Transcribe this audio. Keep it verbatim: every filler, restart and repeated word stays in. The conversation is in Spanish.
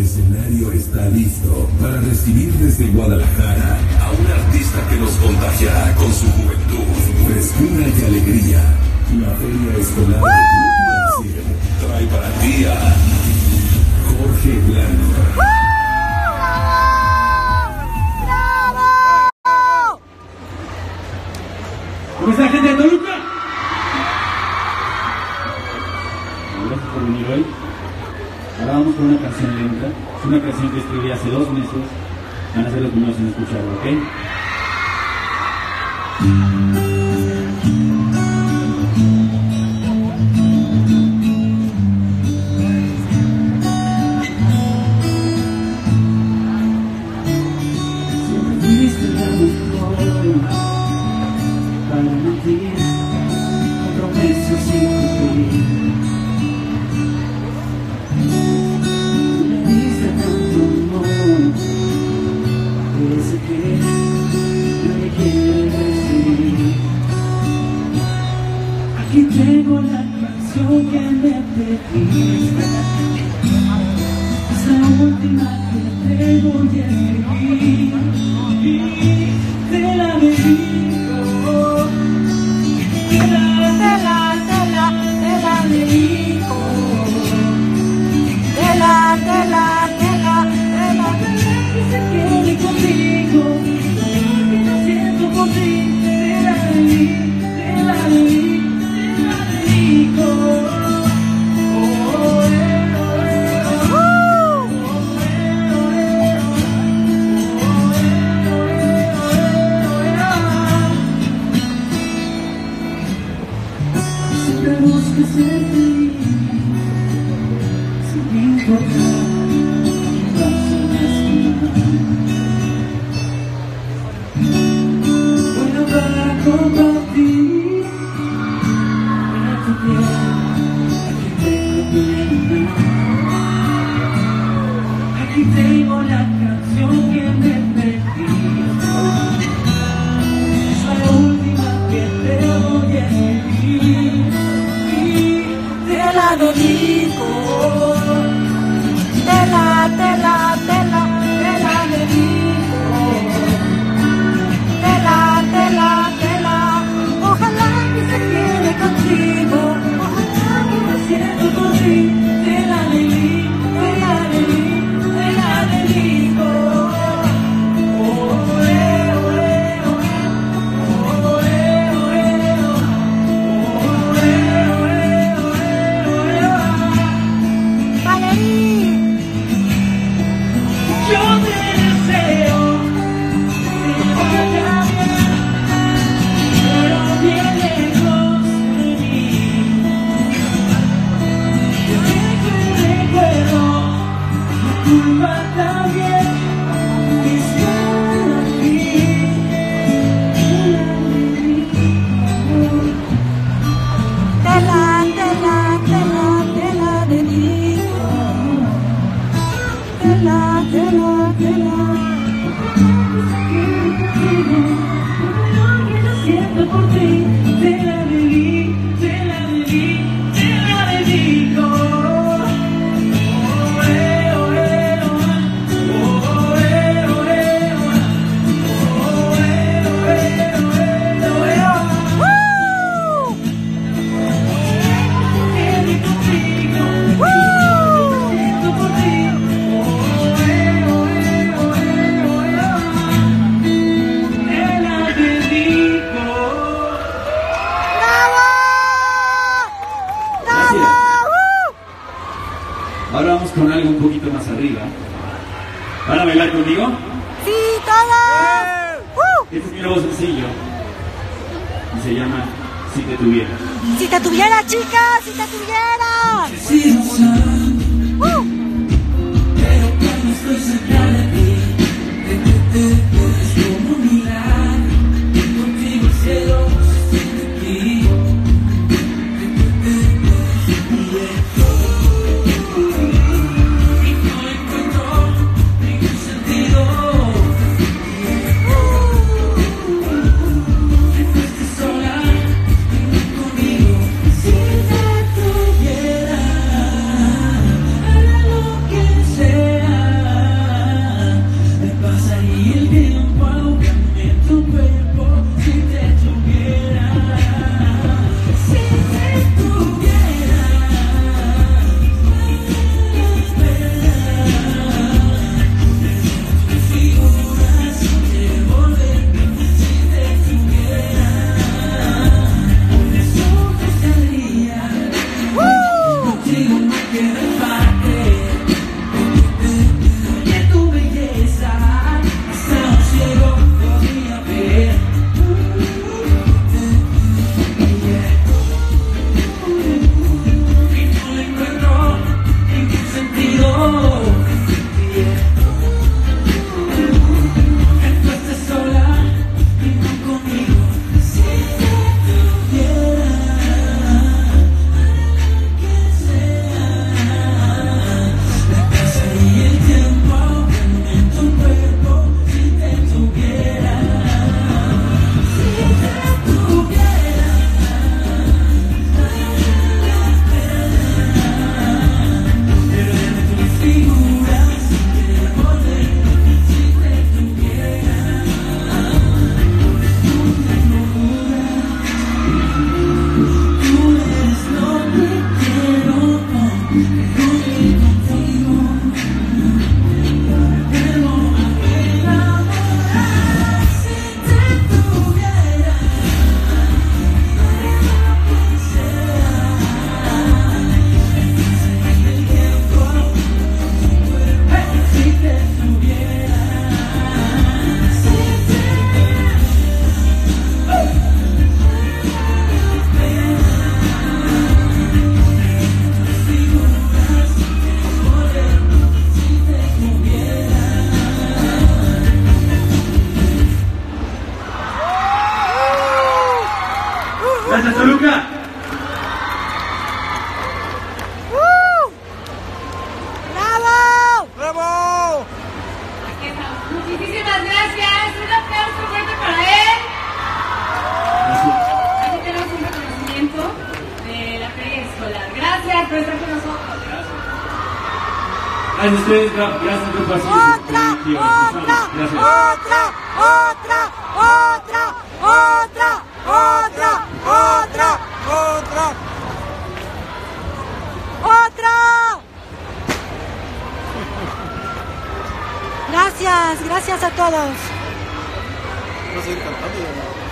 escenario está listo para recibir desde Guadalajara a un artista que nos contagiará con su juventud, frescura y alegría. La Feria Escolar de Grupo trae para ti a Jorge Blanco. ¿Cómo está, gente de Toluca? Gracias por venir hoy. Ahora vamos con una canción lenta. Es una canción que escribí hace dos meses. Van a ser los primeros en escucharla, ¿ok? Aquí tengo la canción que me pediste, es la última que te voy a escribir, y te la dedico, te la, te la, te la, te la dedico, te la, te la, te la, te la, que se quede contigo, que lo siento por ti, te la dedico, te la dedico. Siempre busco ser feliz, sin importar qué vas a lastimar. Bueno, para compartir aquí tengo la canción que me pedí, es la última que te voy a escribir, y te la dedico, te la, te la, te la, te la dedico, te la, te la, te la, ojalá que se quede contigo. Siento por ti, te la dedico, te la dedico, te la dedico. Oh, eh, oh, eh, oh, oh, eh, oh, eh, oh, oh, eh, oh, eh, oh, eh, oh. Valerí, yo te deseo que vaya bien, pero bien lejos de mí. Culpa también que estar aquí, te la, te la, te la, te la dedico, te la, te la, te la, que lo siento por ti, te la dedico, te la dedico, te la dedico. Ahora vamos con algo un poquito más arriba. ¿Van a bailar conmigo? ¡Sí, todos! ¡Uh! Este es mi nuevo sencillo y se llama Si te tuviera. ¡Si te tuviera, chicas! ¡Si te tuviera! Sí, no sé, ¡Uh! pero cuando estoy cerca de ti, de que te puedes comunicar, contigo el cielo se siente aquí. Si te tuviera por estar con nosotros. Gracias a ustedes, gracias por participar. Otra, otra, Gracias. otra, otra, otra, otra, otra, otra, otra, otra. Gracias, gracias a todos. Vamos a ir cantando.